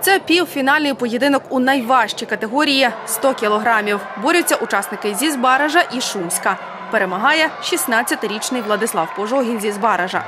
Це півфінальний поєдинок у найважчій категорії – 100 кілограмів. Борються учасники зі Збаража і Шумська. Перемагає 16-річний Владислав Пожогін зі Збаража.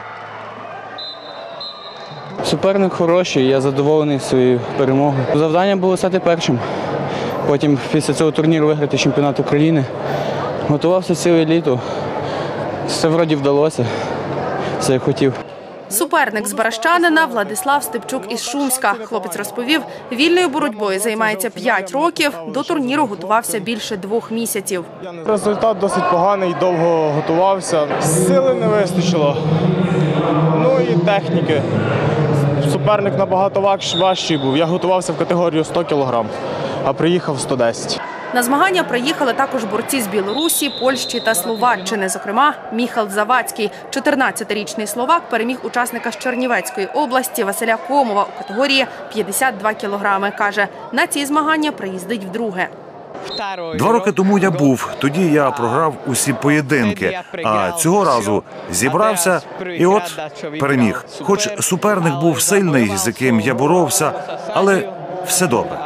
Суперник хороший, я задоволений своєю перемогою. Завдання було стати першим. Потім після цього турніру виграти чемпіонат України. Готувався ціле літо. Все вроді вдалося, все як хотів. Суперник збаражчанина Владислав Степчук із Шумська. Хлопець розповів, вільною боротьбою займається 5 років, до турніру готувався більше 2 місяців. Результат досить поганий, довго готувався. Сили не вистачило, ну і техніки. Суперник набагато важчий був. Я готувався в категорію 100 кг, а приїхав 110. На змагання приїхали також борці з Білорусі, Польщі та Словаччини. Зокрема, Міхал Завадський, 14-річний словак, переміг учасника з Чернівецької області Василя Комова у категорії 52 кілограми. Каже, на ці змагання приїздить вдруге. 2 роки тому я був, тоді я програв усі поєдинки, а цього разу зібрався і от переміг. Хоч суперник був сильний, з яким я боровся, але все добре.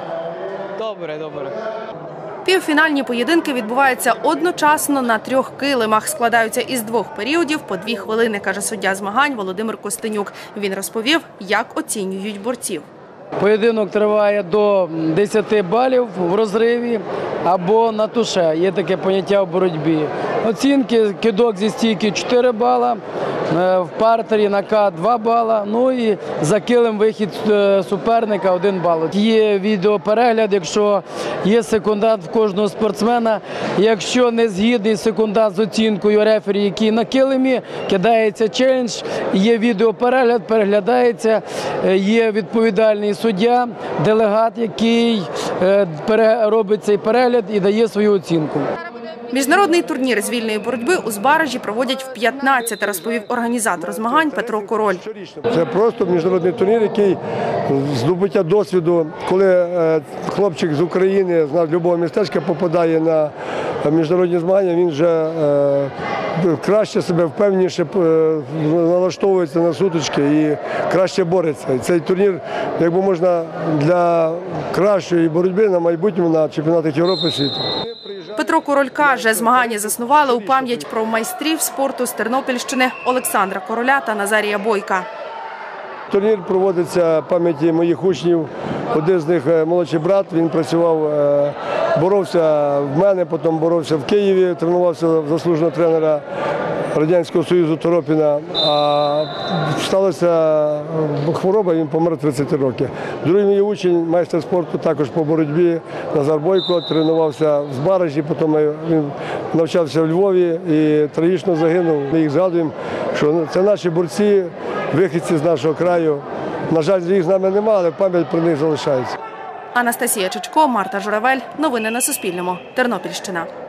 Півфінальні поєдинки відбуваються одночасно на 3 килимах. Складаються із 2 періодів по 2 хвилини, каже суддя змагань Володимир Костенюк. Він розповів, як оцінюють борців. Поєдинок триває до 10 балів в розриві або на туше. Є таке поняття в боротьбі. Оцінки: кидок зі стійки 4 бала, в партері на К 2 бала, ну і за килим вихід суперника 1 бал. Є відеоперегляд, якщо є секундант в кожного спортсмена. Якщо не згідний секундант з оцінкою рефері, який на килимі, кидається челендж, є відеоперегляд, переглядається, є відповідальний суддя, делегат, який робить цей перегляд і дає свою оцінку. Міжнародний турнір з вільної боротьби у Збаражі проводять в 15, розповів організатор змагань Петро Король. Це просто міжнародний турнір, який здобуття досвіду, коли хлопчик з України, з будь-якого містечка попадає на міжнародні змагання, він вже краще себе, впевненіше налаштовується на сутички і краще бореться. І цей турнір, якби можна, для кращої боротьби на майбутньому на чемпіонатах Європи, світу. Петро Король каже, змагання заснували у пам'ять про майстрів спорту з Тернопільщини Олександра Короля та Назарія Бойка. Турнір проводиться в пам'яті моїх учнів. Один з них молодший брат, він працював, боровся в мене, потім боровся в Києві, тренувався в заслуженого тренера Радянського Союзу Торопіна. А сталася хвороба, він помер в 30 років. Другий мій учень, майстер спорту, також по боротьбі, Назар Бойко, тренувався в Збаражі, потім він навчався в Львові і трагічно загинув. Ми їх згадуємо, що це наші борці, вихідці з нашого краю. На жаль, їх з нами немає, але пам'ять про них залишається. Анастасія Чичко, Марта Журавель. Новини на Суспільному. Тернопільщина.